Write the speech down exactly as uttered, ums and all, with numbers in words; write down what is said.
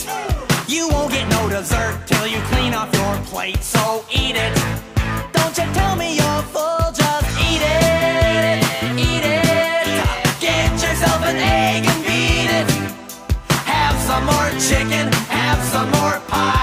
You won't get no dessert till you clean off your plate, so eat it. Don't you tell me you're full, just eat it. Eat it. Get yourself an egg and beat it. Have some more chicken, have some more pie.